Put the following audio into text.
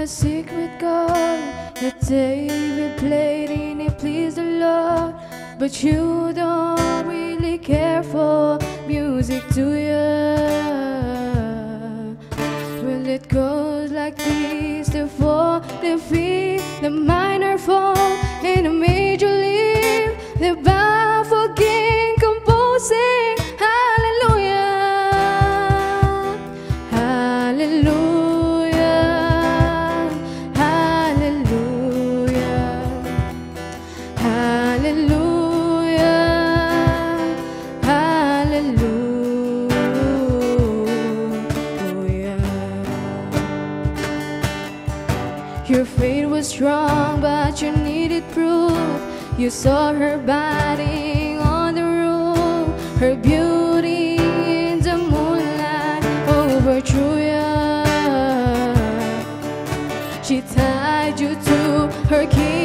a secret chord that David played and it pleased the Lord. But you don't really care for music, do you? Well, it goes like this: the four, the fifth, the minor fall, and the major lift, the baffled king composing. Hallelujah, hallelujah, hallelujah, hallelujah, hallelujah. Your faith was strong, but you needed proof. You saw her batting on the roof, her beauty in the moonlight overthrew you. She tied you to her key.